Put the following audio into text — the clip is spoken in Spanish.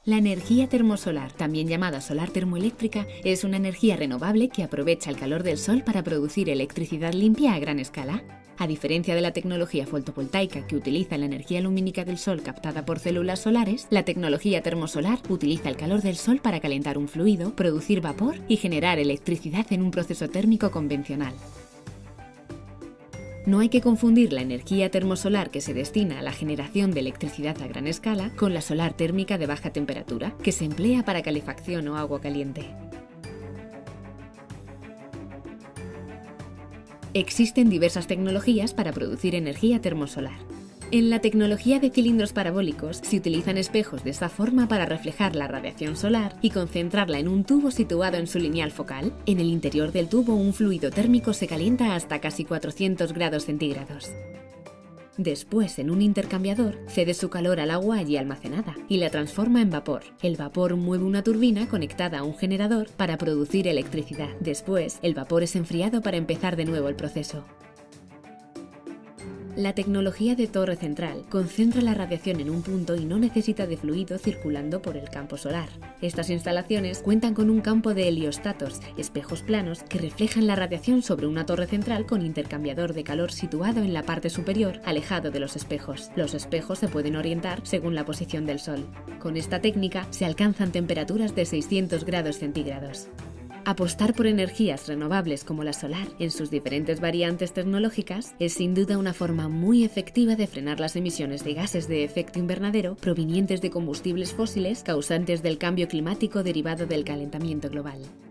La energía termosolar, también llamada solar termoeléctrica, es una energía renovable que aprovecha el calor del sol para producir electricidad limpia a gran escala. A diferencia de la tecnología fotovoltaica que utiliza la energía lumínica del sol captada por células solares, la tecnología termosolar utiliza el calor del sol para calentar un fluido, producir vapor y generar electricidad en un proceso térmico convencional. No hay que confundir la energía termosolar que se destina a la generación de electricidad a gran escala con la solar térmica de baja temperatura, que se emplea para calefacción o agua caliente. Existen diversas tecnologías para producir energía termosolar. En la tecnología de cilindros parabólicos se utilizan espejos de esta forma para reflejar la radiación solar y concentrarla en un tubo situado en su lineal focal. En el interior del tubo un fluido térmico se calienta hasta casi 400 grados centígrados. Después, en un intercambiador, cede su calor al agua allí almacenada y la transforma en vapor. El vapor mueve una turbina conectada a un generador para producir electricidad. Después, el vapor es enfriado para empezar de nuevo el proceso. La tecnología de torre central concentra la radiación en un punto y no necesita de fluido circulando por el campo solar. Estas instalaciones cuentan con un campo de heliostatos, espejos planos que reflejan la radiación sobre una torre central con intercambiador de calor situado en la parte superior, alejado de los espejos. Los espejos se pueden orientar según la posición del sol. Con esta técnica se alcanzan temperaturas de 600 grados centígrados. Apostar por energías renovables como la solar en sus diferentes variantes tecnológicas es sin duda una forma muy efectiva de frenar las emisiones de gases de efecto invernadero provenientes de combustibles fósiles causantes del cambio climático derivado del calentamiento global.